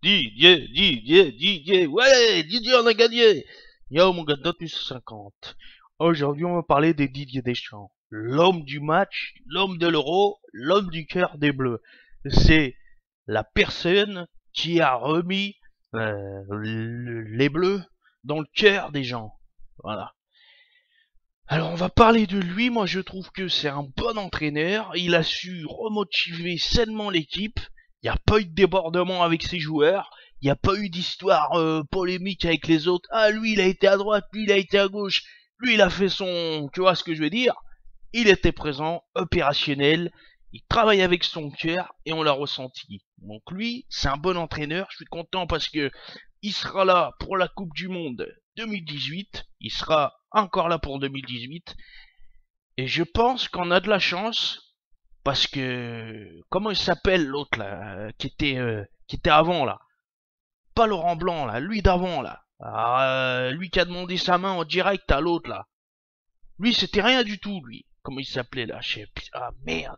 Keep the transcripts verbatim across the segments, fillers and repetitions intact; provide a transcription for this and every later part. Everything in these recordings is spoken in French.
Didier, Didier, Didier, ouais, Didier, on a gagné. Yo, mon gars, note cinquante. Aujourd'hui, on va parler de Didier Deschamps. L'homme du match, l'homme de l'euro, l'homme du cœur des Bleus. C'est la personne qui a remis euh, le- les Bleus dans le cœur des gens. Voilà. Alors, on va parler de lui. Moi, je trouve que c'est un bon entraîneur. Il a su remotiver sainement l'équipe. Il n'y a pas eu de débordement avec ses joueurs. Il n'y a pas eu d'histoire euh, polémique avec les autres. Ah, lui, il a été à droite, lui, il a été à gauche. Lui, il a fait son... Tu vois ce que je veux dire? Il était présent, opérationnel. Il travaille avec son cœur et on l'a ressenti. Donc lui, c'est un bon entraîneur. Je suis content parce que il sera là pour la Coupe du Monde deux mille dix-huit. Il sera encore là pour deux mille dix-huit. Et je pense qu'on a de la chance parce que comment il s'appelle l'autre là euh, qui était euh, qui était avant là, pas Laurent Blanc là, lui d'avant là. Ah, euh, lui qui a demandé sa main en direct à l'autre là. Lui c'était rien du tout lui. Comment il s'appelait là, je sais plus. Ah merde.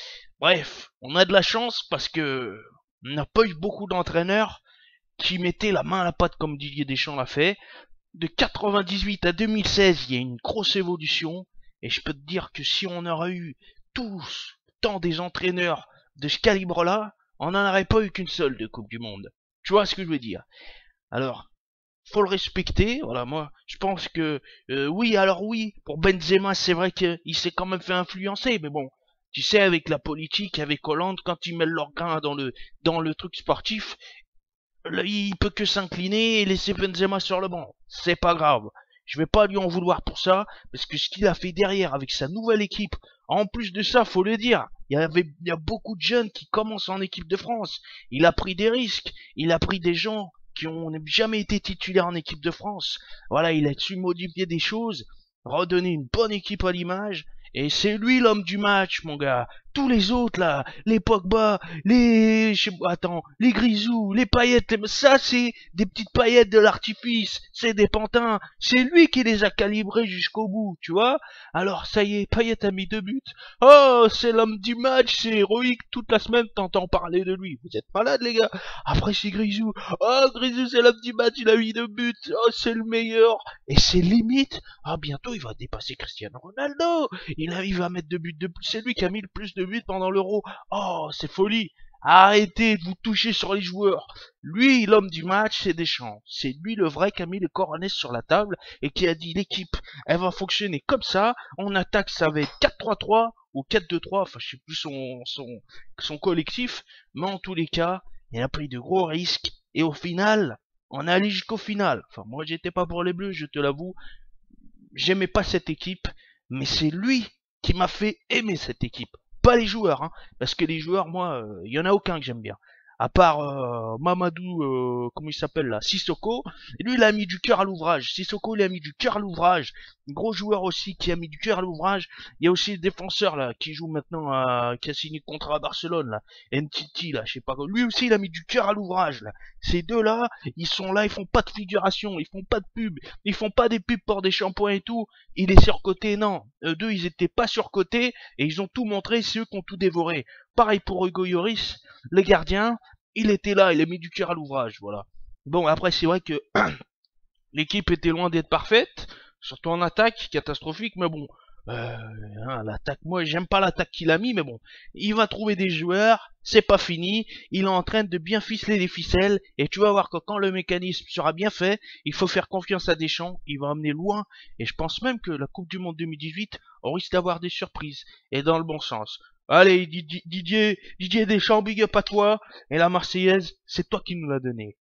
Bref, on a de la chance parce que on n'a pas eu beaucoup d'entraîneurs qui mettaient la main à la pâte comme Didier Deschamps l'a fait. De quatre-vingt-dix-huit à deux mille seize, il y a une grosse évolution. Et je peux te dire que si on aurait eu tous tant des entraîneurs de ce calibre-là, on n'en aurait pas eu qu'une seule de Coupe du Monde. Tu vois ce que je veux dire? Alors, faut le respecter. Voilà, moi, je pense que euh, oui, alors oui, pour Benzema, c'est vrai qu'il s'est quand même fait influencer, mais bon, tu sais, avec la politique, avec Hollande, quand ils mettent leur grain dans le dans le truc sportif, là, il peut que s'incliner et laisser Benzema sur le banc. C'est pas grave. Je vais pas lui en vouloir pour ça, parce que ce qu'il a fait derrière avec sa nouvelle équipe, en plus de ça, faut le dire, il y avait, il y a beaucoup de jeunes qui commencent en équipe de France. Il a pris des risques, il a pris des gens qui ont jamais été titulaires en équipe de France. Voilà, il a su modifier des choses, redonner une bonne équipe à l'image, et c'est lui l'homme du match, mon gars. Tous les autres là, les Pogba, les, je sais pas, attends, les Grisou, les paillettes, les- ça c'est des petites paillettes de l'artifice, c'est des pantins, c'est lui qui les a calibrés jusqu'au bout, tu vois. Alors ça y est, Payet a mis deux buts. Oh, c'est l'homme du match, c'est héroïque, toute la semaine t'entends parler de lui. Vous êtes malades les gars. Après c'est Grisou. Oh, Grisou c'est l'homme du match, il a mis deux buts. Oh, c'est le meilleur. Et c'est limite. Ah, bientôt il va dépasser Cristiano Ronaldo. Il, a, il va mettre deux buts de plus. C'est lui qui a mis le plus de buts pendant l'Euro. Oh, c'est folie. Arrêtez de vous toucher sur les joueurs. Lui, l'homme du match, c'est Deschamps. C'est lui le vrai qui a mis le coronet sur la table et qui a dit l'équipe, elle va fonctionner comme ça. On attaque, ça va être quatre trois trois ou quatre deux trois. Enfin, je sais plus son, son, son collectif. Mais en tous les cas, il a pris de gros risques. Et au final, on est allé jusqu'au final. Enfin, moi, j'étais pas pour les Bleus, je te l'avoue. J'aimais pas cette équipe, mais c'est lui qui m'a fait aimer cette équipe. Pas les joueurs, hein, parce que les joueurs, moi, il euh, y en a aucun que j'aime bien. À part euh, Mamadou, euh, comment il s'appelle là, Sissoko. Lui, il a mis du cœur à l'ouvrage. Sissoko, il a mis du cœur à l'ouvrage. Gros joueur aussi qui a mis du cœur à l'ouvrage. Il y a aussi le défenseur là qui joue maintenant, à, qui a signé le contrat à Barcelone là, Ntiti là, je sais pas quoi. Lui aussi, il a mis du cœur à l'ouvrage là. Ces deux-là, ils sont là, ils font pas de figuration, ils font pas de pub, ils font pas des pubs pour des shampoings et tout. Il est surcoté, non. Eux deux, ils étaient pas surcotés et ils ont tout montré, c'est eux qui ont tout dévoré. Pareil pour Hugo Lloris, le gardien, il était là, il a mis du cœur à l'ouvrage, voilà. Bon, après, c'est vrai que l'équipe était loin d'être parfaite, surtout en attaque, catastrophique, mais bon, euh, hein, l'attaque, moi j'aime pas l'attaque qu'il a mis, mais bon, il va trouver des joueurs, c'est pas fini, il est en train de bien ficeler les ficelles, et tu vas voir que quand le mécanisme sera bien fait, il faut faire confiance à Deschamps, il va amener loin, et je pense même que la Coupe du Monde deux mille dix-huit, on risque d'avoir des surprises, et dans le bon sens. Allez, Didier, Didier Deschamps, big up à toi, et la Marseillaise, c'est toi qui nous l'as donné.